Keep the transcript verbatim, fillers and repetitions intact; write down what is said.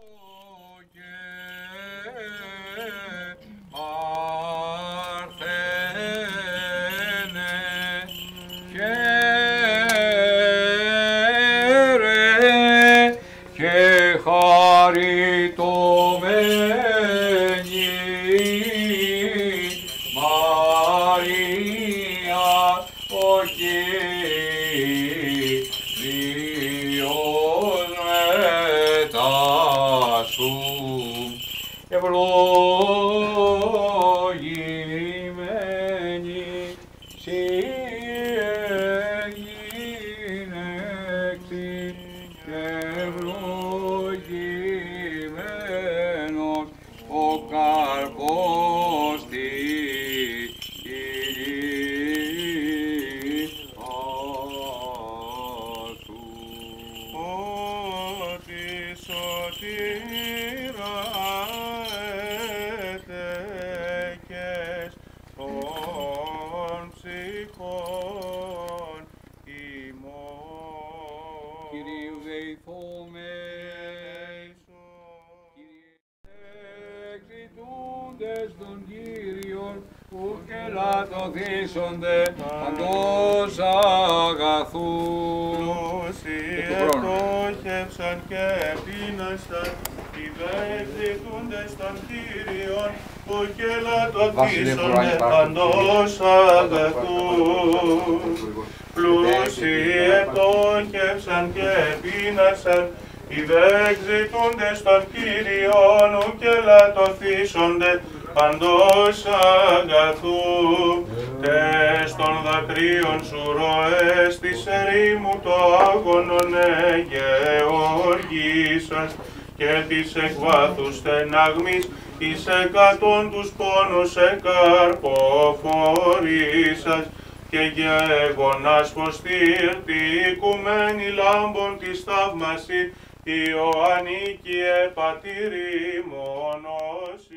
ευλογημένη σύ εγίνεκτη και ευλογημένος ο καρπός της γης σου. Ότι σωτήρα έτεκες των ψυχών ημών. Κυρίου δεηθώμε, εξητούντες των Κύριων, ουκ ελαττωθήσονται παντός αγαθού. Πλούσιοι ετόχευσαν και επίνασαν, οι δε εξητούντες των Κύριων, ουκ ελαττωθήσονται παντός αγαθού. Πλούσιοι ετόχευσαν και επίνασαν, οι δε εξητούντες των Κύριων, ουκ ελαττωθήσονται παντός αγαθού. Τες των δακρύων σου ροές της ερήμου το άγωνον εγεωργήσας και της εκβάθους στεναγμής εις εκατόν τους πόνους εκαρποφορήσας και γέγονας φωστήρτη οικουμένη λάμπων της θαύμαση Ιωαννίκη επατήρη μόνος